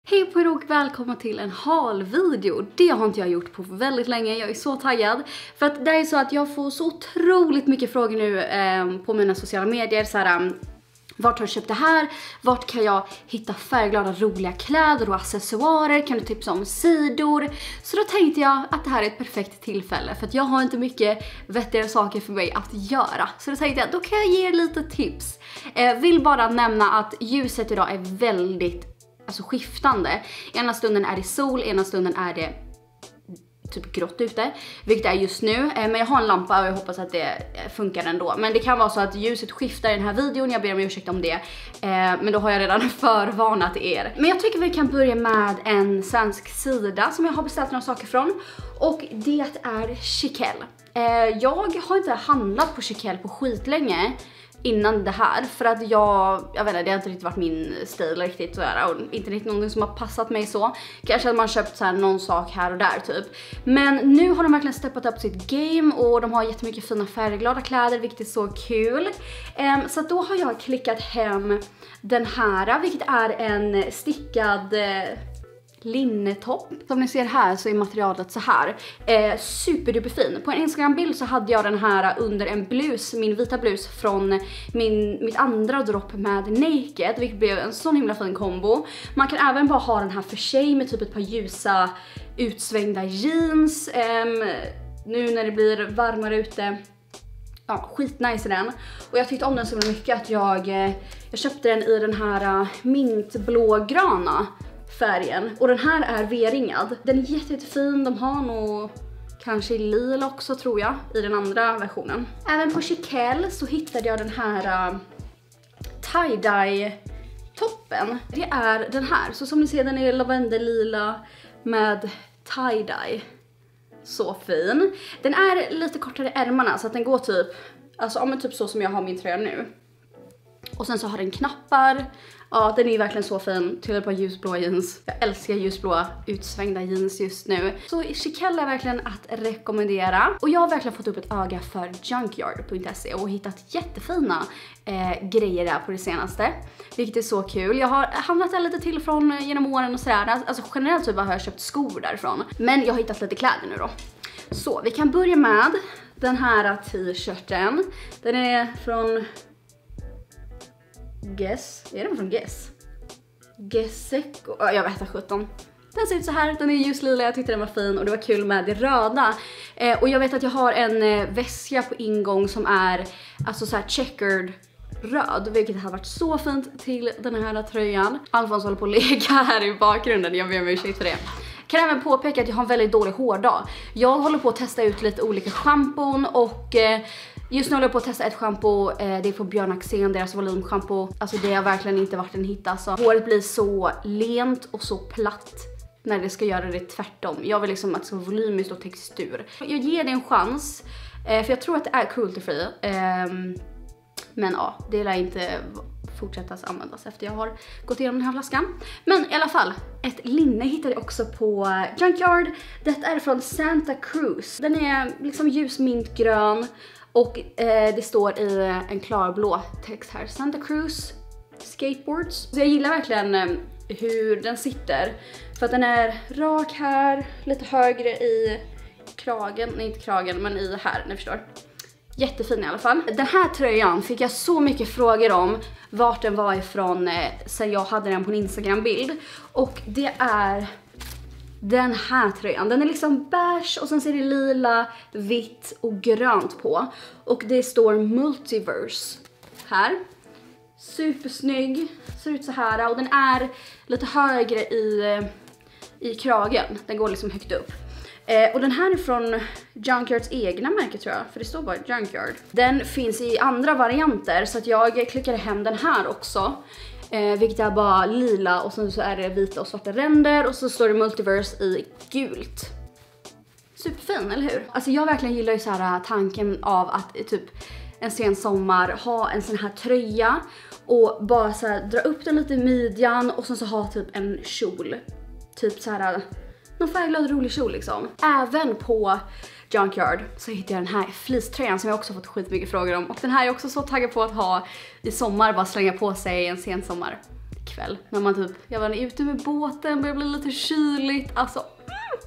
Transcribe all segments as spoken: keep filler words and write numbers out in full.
Hej på er och välkomna till en haul-video. Det har inte jag gjort på väldigt länge. Jag är så taggad. För att det är så att jag får så otroligt mycket frågor nu eh, på mina sociala medier. Så här, um, vart har du köpt det här? Vart kan jag hitta färgglada roliga kläder och accessoarer? Kan du tipsa om sidor? Så då tänkte jag att det här är ett perfekt tillfälle. För att jag har inte mycket vettigare saker för mig att göra. Så då tänkte jag, då kan jag ge er lite tips. Eh, vill bara nämna att ljuset idag är väldigt alltså skiftande. Ena stunden är det sol, ena stunden är det typ grått ute, vilket är just nu. Men jag har en lampa och jag hoppas att det funkar ändå. Men det kan vara så att ljuset skiftar i den här videon, jag ber om ursäkt om det. Men då har jag redan förvarnat er. Men jag tycker vi kan börja med en svensk sida som jag har beställt några saker från. Och det är Chiquelle. Jag har inte handlat på Chiquelle på skitlänge innan det här, för att jag, jag vet inte, det har inte riktigt varit min stil riktigt sådär, och inte riktigt någonting som har passat mig så. Kanske att man köpt så här någon sak här och där typ. Men nu har de verkligen steppat upp sitt game och de har jättemycket fina färgglada kläder, vilket är så kul. Um, så då har jag klickat hem den här, vilket är en stickad uh, linnetopp. Som ni ser här så är materialet så här. Eh, superduper fin. På en Instagram-bild så hade jag den här under en blus, min vita blus från min, mitt andra dropp med Naked, vilket blev en sån himla fin kombo. Man kan även bara ha den här för sig med typ ett par ljusa utsvängda jeans. Eh, nu när det blir varmare ute. Ja, skitnice i den. Och jag tyckte om den så mycket att jag, eh, jag köpte den i den här mintblågrana färgen. Och den här är V-ringad. Den är jätte, jättefin. De har nog kanske lila också tror jag i den andra versionen. Även på Chiquelle så hittade jag den här uh, tie-dye toppen. Det är den här. Så som ni ser, den är lavendellila med tie-dye. Så fin. Den är lite kortare ärmarna så att den går typ, alltså ja, typ så som jag har min tröja nu. Och sen så har den knappar. Ja, den är ju verkligen så fin. Till ett par ljusblå jeans. Jag älskar ljusblåa utsvängda jeans just nu. Så Chiquelle är verkligen att rekommendera. Och jag har verkligen fått upp ett öga för junkyard punkt se och hittat jättefina eh, grejer där på det senaste. Vilket är så kul. Jag har handlat där lite till från genom åren och sådär. Alltså generellt så har jag köpt skor därifrån. Men jag har hittat lite kläder nu då. Så vi kan börja med den här t-shirten. Den är från Guess. Är den från Guess? Guesseco. Jag vet inte, sjutton. Den ser ut så här. Den är ljuslila. Jag tyckte den var fin och det var kul med det röda. Eh, och jag vet att jag har en eh, väska på ingång som är alltså så här checkered röd, vilket har varit så fint till den här tröjan. Alfons håller på att leka här i bakgrunden. Jag ber om ursäkt för det. Kan även påpeka att jag har en väldigt dålig hårdag. Jag håller på att testa ut lite olika schampon och eh, just nu håller jag på att testa ett shampoo, eh, det är från Björn Axén, deras volymshampoo. Alltså det har verkligen inte varit en hit alltså. Håret blir så lent och så platt när det ska göra det tvärtom. Jag vill liksom att det ska vara volymiskt och textur. Jag ger det en chans, eh, för jag tror att det är cruelty free. Eh, men ja, det lär inte fortsättas användas efter jag har gått igenom den här flaskan. Men i alla fall, ett linne hittade jag också på Junkyard. Detta är från Santa Cruz. Den är liksom ljusmintgrön. Och eh, det står i en klarblå text här. Santa Cruz Skateboards. Så jag gillar verkligen eh, hur den sitter. För att den är rak här. Lite högre i kragen. Nej, inte kragen, men i här, ni förstår. Jättefin i alla fall. Den här tröjan fick jag så mycket frågor om. Vart den var ifrån eh, sen jag hade den på en Instagram-bild. Och det är den här tröjan. Den är liksom beige och sen ser det lila, vitt och grönt på. Och det står Multiverse här. Supersnygg. Ser ut så här. Och den är lite högre i, i kragen. Den går liksom högt upp. Eh, och den här är från Junkyards egna märke tror jag. För det står bara Junkyard. Den finns i andra varianter. Så att jag klickade hem den här också. Eh, vilket är bara lila och sen så är det vita och svarta ränder och så står det Multiverse i gult. Superfin, eller hur? Alltså jag verkligen gillar ju så här tanken av att typ en sen sommar ha en sån här tröja och bara så här dra upp den lite i midjan och sen så ha typ en kjol. Typ så här någon färgglad rolig kjol liksom. Även på Junkyard så hittade jag den här fleecetröjan som jag också fått skitmycket frågor om. Och den här är jag också så taggad på att ha i sommar, bara slänga på sig en sen sommar. kväll. När man typ, jag var ute med båten, började bli lite kyligt. Alltså, mm,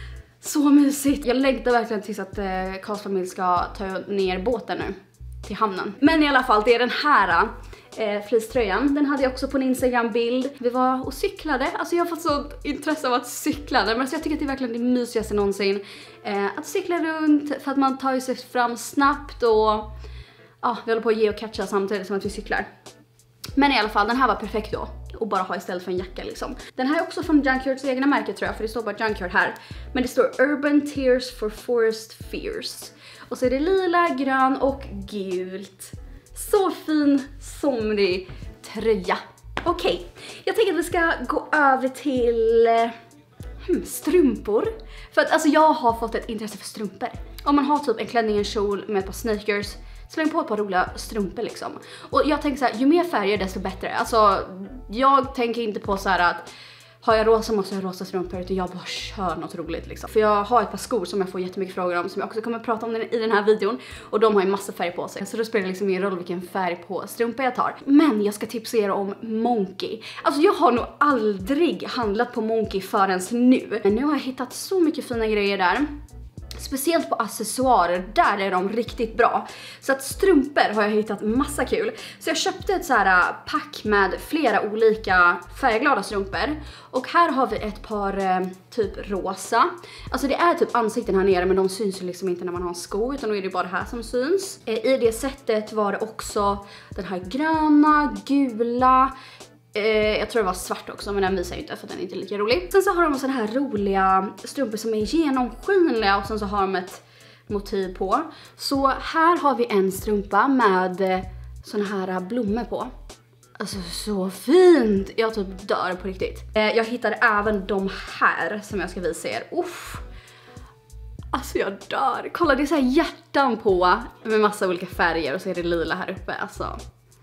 så mysigt. Jag längtar verkligen tills att eh, Karls familj ska ta ner båten nu till hamnen. Men i alla fall, det är den här eh, fleecetröjan. Den hade jag också på en Instagram-bild. Vi var och cyklade. Alltså jag har fått så intresse av att cykla. Men alltså jag tycker att det är verkligen det mysigaste någonsin. Eh, att cykla runt för att man tar sig fram snabbt och ja, vi håller på att geocacha samtidigt som att vi cyklar. Men i alla fall, den här var perfekt då. Och bara ha istället för en jacka liksom. Den här är också från Junkyards egna märke tror jag. För det står bara Junkyard här. Men det står Urban Tears for Forest Fears. Och så är det lila, grön och gult. Så fin, somrig tröja. Okej, okay. Jag tänker att vi ska gå över till hmm, strumpor. För att alltså jag har fått ett intresse för strumpor. Om man har typ en klänning, en kjol med ett par sneakers, släng på ett par roliga strumpor liksom. Och jag tänker så här, ju mer färger desto bättre. Alltså jag tänker inte på så här att har jag rosa måste jag ha rosa strumpor, utan jag bara kör något roligt liksom. För jag har ett par skor som jag får jättemycket frågor om, som jag också kommer att prata om i den här videon. Och de har ju massa färg på sig, så då spelar det liksom ingen roll vilken färg på strumpor jag tar. Men jag ska tipsa er om Monki. Alltså jag har nog aldrig handlat på Monki förrän nu. Men nu har jag hittat så mycket fina grejer där. Speciellt på accessoarer, där är de riktigt bra. Så att strumpor har jag hittat massa kul. Så jag köpte ett så här pack med flera olika färgglada strumpor. Och här har vi ett par eh, typ rosa. Alltså det är typ ansikten här nere, men de syns ju liksom inte när man har en sko, utan då är det bara det här som syns. Eh, I det sättet var det också den här gröna, gula. Eh, jag tror det var svart också, men den visar ju inte för den är inte lika rolig. Sen så har de såna här roliga strumpor som är genomskinliga och sen så har de ett motiv på. Så här har vi en strumpa med eh, såna här blommor på. Alltså så fint! Jag typ dör på riktigt. Eh, jag hittade även de här som jag ska visa er. Uff. Alltså jag dör. Kolla, det är så här hjärtan på med massa olika färger och så är det lila här uppe. Alltså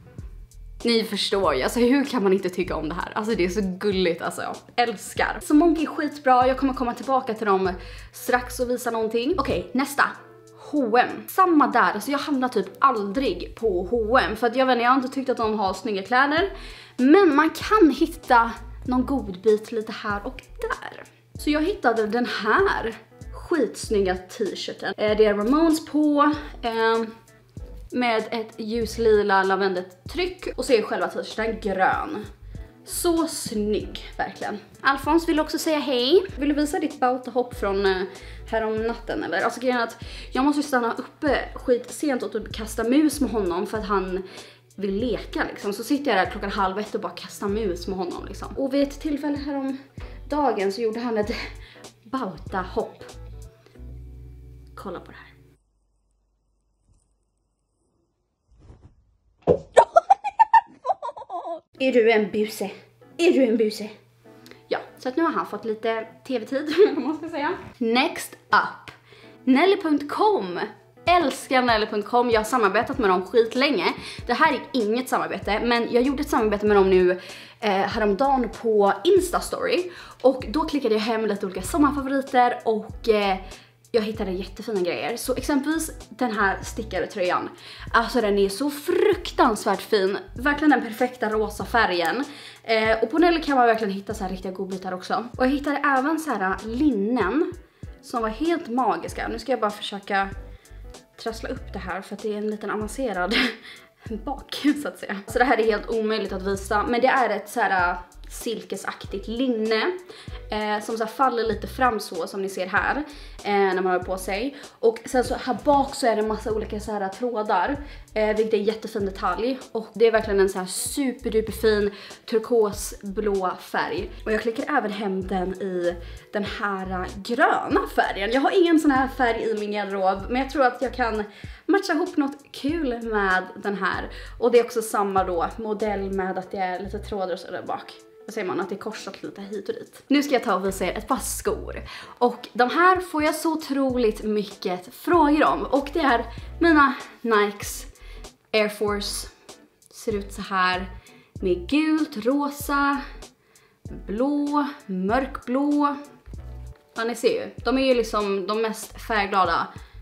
ni förstår ju, alltså hur kan man inte tycka om det här? Alltså det är så gulligt, alltså jag älskar. Så Monki är skitbra, jag kommer komma tillbaka till dem strax och visa någonting. Okej, okay, nästa. H och M. Samma där, alltså jag handlar typ aldrig på H och M. För att jag vet inte, jag har inte tyckt att de har snygga kläder. Men man kan hitta någon god bit lite här och där. Så jag hittade den här skitsnygga t-shirten. Det är Ramones på. Eh, med ett ljuslila lavendeltryck och så är själva t-shirten grön. Så snygg, verkligen. Alfons vill också säga hej. Vill du visa ditt bautahopp från eh, här om natten eller? Alltså grejen är att jag måste stanna uppe skit sent och typ kasta mus med honom för att han vill leka liksom. Så sitter jag där klockan halv ett och bara kastar mus med honom liksom. Och vid ett tillfälle här om dagen så gjorde han ett bautahopp. Kolla på det här. Är du en buse? Är du en buse? Ja, så att nu har han fått lite tv-tid, om man ska säga. Next up. Nelly punkt com. Älskar Nelly punkt com. Jag har samarbetat med dem skitlänge. Det här är inget samarbete, men jag gjorde ett samarbete med dem nu eh, häromdagen på Instastory. Och då klickade jag hem lite olika sommarfavoriter och eh, jag hittade jättefina grejer. Så exempelvis den här stickade tröjan. Alltså den är så fruktansvärt fin. Verkligen den perfekta rosa färgen. Eh, och på Nelly kan man verkligen hitta så här riktiga godbitar också. Och jag hittade även så här linnen som var helt magiska. Nu ska jag bara försöka trassla upp det här för att det är en liten avancerad bak så att säga. Så det här är helt omöjligt att visa. Men det är ett så här silkesaktigt linne eh, som så här faller lite fram så som ni ser här eh, när man har på sig. Och sen så här bak så är det en massa olika så här trådar eh, vilket är en jättefin detalj. Och det är verkligen en så här superduper fin turkosblå färg. Och jag klickar även hem den i den här gröna färgen. Jag har ingen sån här färg i min garderob, men jag tror att jag kan matcha ihop något kul med den här. Och det är också samma då modell med att det är lite trådar och så där bak. Vad säger man? Att det är korsat lite hit och dit. Nu ska jag ta och visa er ett par skor. Och de här får jag så otroligt mycket frågor om. Och det är mina Nikes Air Force. Ser ut så här. Med gult, rosa, blå, mörkblå. Ja, ni ser ju. De är ju liksom de mest färgglada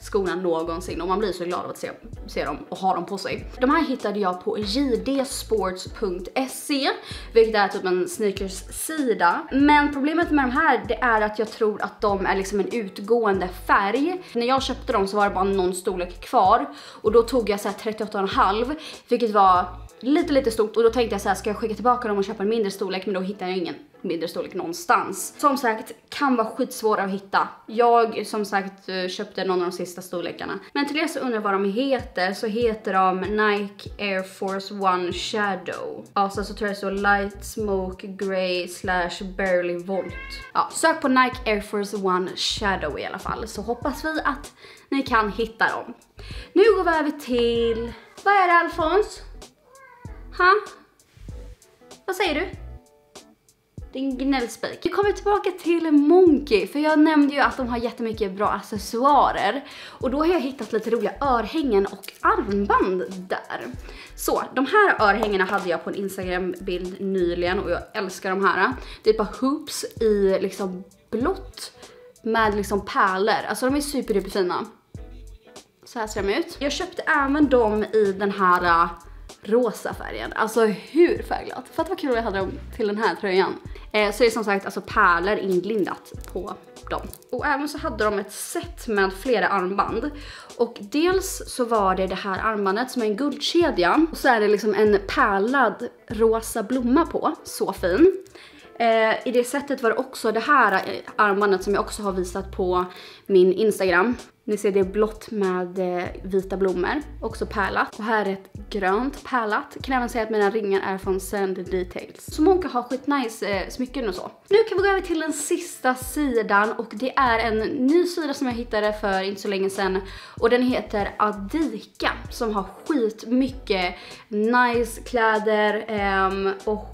skorna någonsin och man blir så glad av att se, se dem och ha dem på sig. De här hittade jag på j d sports punkt se, vilket är typ en sneakers-sida. Men problemet med de här, det är att jag tror att de är liksom en utgående färg. När jag köpte dem så var det bara någon storlek kvar och då tog jag så här trettioåtta komma fem, vilket var lite lite stort och då tänkte jag så här, ska jag skicka tillbaka dem och köpa en mindre storlek, men då hittar jag ingen mindre storlek någonstans. Som sagt, kan vara skitsvåra att hitta. Jag som sagt köpte någon av de sista storlekarna. Men till er så undrar vad de heter, så heter de Nike Air Force One Shadow. Alltså så tror jag så Light Smoke Grey slash Barely Volt. Ja, sök på Nike Air Force One Shadow i alla fall, så hoppas vi att ni kan hitta dem. Nu går vi över till, vad är det Alfons? Ha? Vad säger du? Din gnällspik. Vi kommer tillbaka till Monki, för jag nämnde ju att de har jättemycket bra accessoarer. Och då har jag hittat lite roliga örhängen och armband där. Så, de här örhängena hade jag på en Instagram-bild nyligen och jag älskar de här. Det är ett par hoops i liksom blått med liksom pärlor. Alltså de är superduper fina. Så här ser de ut. Jag köpte även dem i den här rosa färgen. Alltså hur färgglatt. För att vad kul jag hade dem till den här tröjan. Eh, så är det som sagt alltså pärlor inglindat på dem. Och även så hade de ett set med flera armband. Och dels så var det det här armbandet som är en guldkedja. Och så är det liksom en pärlad rosa blomma på. Så fin. Eh, I det sättet var det också det här armbandet som jag också har visat på min Instagram. Ni ser det är blått med eh, vita blommor, också pärlat. Och här är ett grönt pärlat. Kan även säga att mina ringar är från Sand Details. Så många har skitnice eh, smycken och så. Nu kan vi gå över till den sista sidan och det är en ny sida som jag hittade för inte så länge sedan. Och den heter Adika som har skitmycket nice kläder eh, och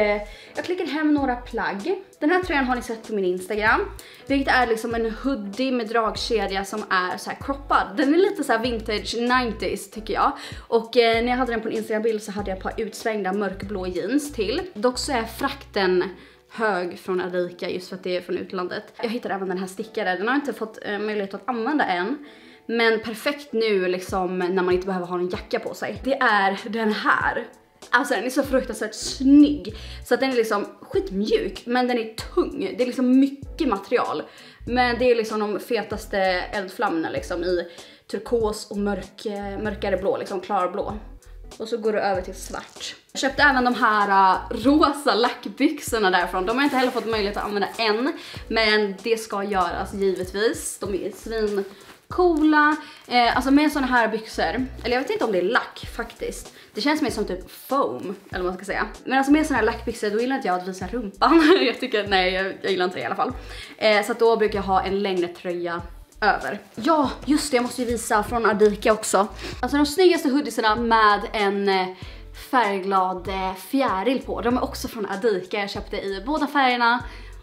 jag klickade hem några plagg. Den här tröjan har ni sett på min Instagram. Vilket är liksom en hoodie med dragkedja som är så här croppad. Den är lite så här vintage nittiotalet tycker jag. Och eh, när jag hade den på en Instagram-bild så hade jag ett par utsvängda mörkblå jeans till. Dock så är frakten hög från Adika just för att det är från utlandet. Jag hittade även den här stickare. Den har jag inte fått eh, möjlighet att använda än. Men perfekt nu liksom när man inte behöver ha en jacka på sig. Det är den här. Alltså den är så fruktansvärt snygg. Så att den är liksom skitmjuk, men den är tung. Det är liksom mycket material. Men det är liksom de fetaste eldflammorna liksom i turkos och mörk, mörkare blå, liksom klarblå. Och så går det över till svart. Jag köpte även de här uh, rosa lackbyxorna därifrån. De har jag inte heller fått möjlighet att använda än. Men det ska göras givetvis. De är svin coola. Eh, alltså med såna här byxor. Eller jag vet inte om det är lack faktiskt. Det känns mer som typ foam, eller vad man ska säga. Men alltså med såna här lackbyxor, då gillar inte jag att visa rumpan. jag tycker, nej, jag, jag gillar inte det i alla fall. Eh, så att då brukar jag ha en längre tröja över. Ja, just det, jag måste ju visa från Adika också. Alltså de snyggaste hoodiesarna med en eh, färgglad eh, fjäril på. De är också från Adika. Jag köpte i båda färgerna.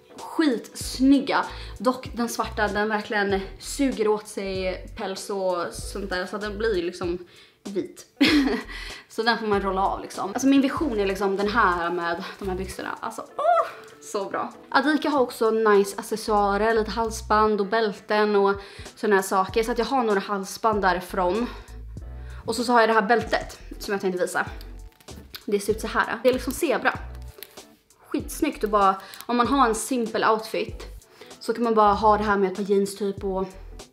Skitsnygga. Dock den svarta, den verkligen suger åt sig päls och sånt där. Så att den blir liksom vit. Så den får man rolla av liksom. Alltså min vision är liksom den här med de här byxorna. Alltså, åh, så bra. Adika har också nice accessoarer, lite halsband och bälten och såna här saker. Så att jag har några halsband därifrån. Och så, så har jag det här bältet som jag tänkte visa. Det ser ut så här. Det är liksom zebra. Skitsnyggt och bara, om man har en simpel outfit så kan man bara ha det här med ett par jeans typ och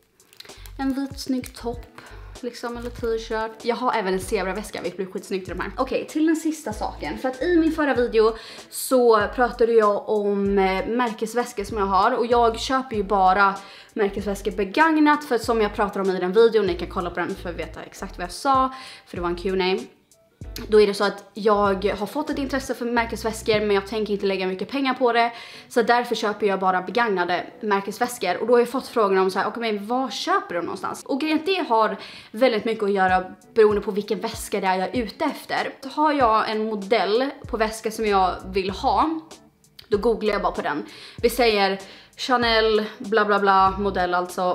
en vit snygg topp liksom, eller t-shirt. Jag har även en zebraväska, vilket blir skitsnyggt till de här. Okej, till den sista saken. För att i min förra video så pratade jag om eh, märkesväskor som jag har. Och jag köper ju bara märkesväskor begagnat. För som jag pratade om i den videon, ni kan kolla på den för att veta exakt vad jag sa. För det var en Q and A. Då är det så att jag har fått ett intresse för märkesväskor, men jag tänker inte lägga mycket pengar på det. Så därför köper jag bara begagnade märkesväskor. Och då har jag fått frågan om så här, okej, men vad köper du någonstans? Och grejen, det har väldigt mycket att göra beroende på vilken väska det är jag är ute efter. Så har jag en modell på väska som jag vill ha, då googlar jag bara på den. Vi säger Chanel bla bla bla modell alltså.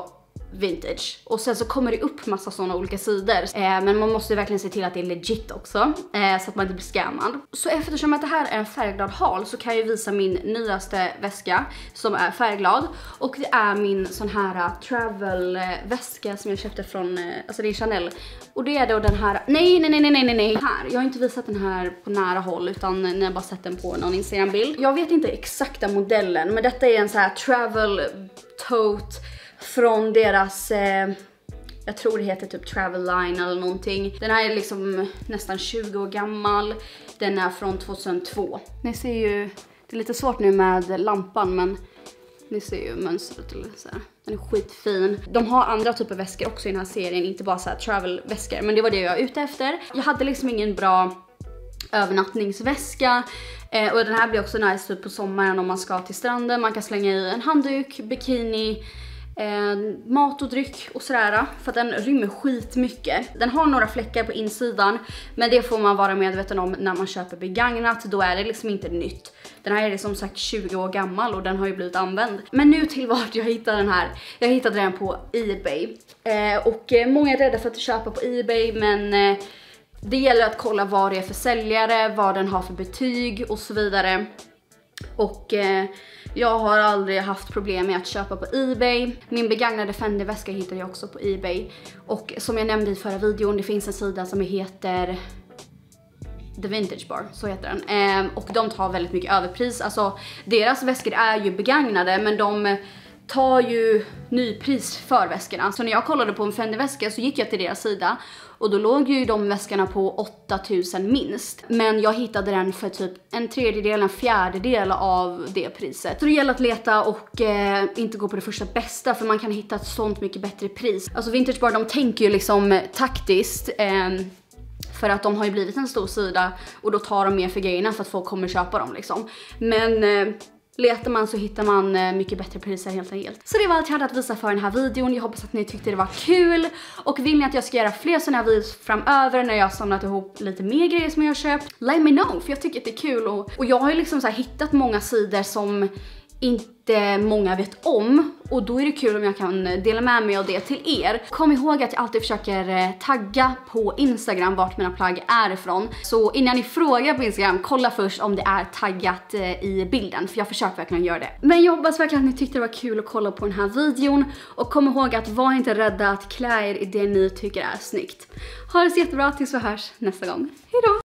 vintage. Och sen så kommer det upp massa sådana olika sidor. Eh, men man måste verkligen se till att det är legit också. Eh, så att man inte blir scammad. Så eftersom att det här är en färgglad hal så kan jag visa min nyaste väska som är färgglad. Och det är min sån här uh, travel uh, väska som jag köpte från, uh, alltså det är Chanel. Och det är då den här, nej nej nej nej nej nej här. Jag har inte visat den här på nära håll utan ni har bara sett den på någon Instagram-bild. Jag vet inte exakta modellen men detta är en så här travel tote från deras, eh, jag tror det heter typ Travel Line eller någonting. Den här är liksom nästan tjugo år gammal. Den är från tjugohundratvå. Ni ser ju, det är lite svårt nu med lampan men ni ser ju mönstret eller så här. Den är skitfin. De har andra typer av väskor också i den här serien, inte bara så här travel-väskor. Men det var det jag var ute efter. Jag hade liksom ingen bra övernattningsväska. Eh, och den här blir också nice typ på sommaren om man ska till stranden. Man kan slänga i en handduk, bikini, Eh, mat och dryck och sådär, för att den rymmer skitmycket. Den har några fläckar på insidan, men det får man vara medveten om när man köper begagnat. Då är det liksom inte nytt. Den här är som sagt tjugo år gammal och den har ju blivit använd. Men nu till vart jag hittade den här. Jag hittade den på eBay. eh, Och eh, många är rädda för att köpa på eBay, men eh, det gäller att kolla vad det är för säljare, vad den har för betyg och så vidare. Och eh, jag har aldrig haft problem med att köpa på eBay. Min begagnade Fendi-väska hittade jag också på eBay. Och som jag nämnde i förra videon, det finns en sida som heter The Vintage Bar, så heter den. Eh, och de tar väldigt mycket överpris. Alltså deras väskor är ju begagnade, men de tar ju nypris för väskorna. Så när jag kollade på en Fendi-väska så gick jag till deras sida. Och då låg ju de väskorna på åtta tusen minst. Men jag hittade den för typ en tredjedel, en fjärdedel av det priset. Så det gäller att leta och eh, inte gå på det första bästa, för man kan hitta ett sånt mycket bättre pris. Alltså Vintage Bar, de tänker ju liksom taktiskt. Eh, för att de har ju blivit en stor sida och då tar de mer för grejerna för att folk kommer köpa dem liksom. Men Eh, letar man så hittar man mycket bättre priser helt enkelt. Så det var allt jag hade att visa för den här videon. Jag hoppas att ni tyckte det var kul. Och vill ni att jag ska göra fler sådana här videos framöver när jag har samlat ihop lite mer grejer som jag har köpt, let me know, för jag tycker att det är kul. Och, och jag har ju liksom så här hittat många sidor som inte många vet om, och då är det kul om jag kan dela med mig av det till er. Kom ihåg att jag alltid försöker tagga på Instagram vart mina plagg är ifrån. Så innan ni frågar på Instagram, kolla först om det är taggat i bilden, för jag försöker verkligen göra det. Men jag hoppas verkligen att ni tyckte det var kul att kolla på den här videon. Och kom ihåg att var inte rädda att klä er i det ni tycker är snyggt. Ha det så jättebra tills vi hörs nästa gång. Hejdå!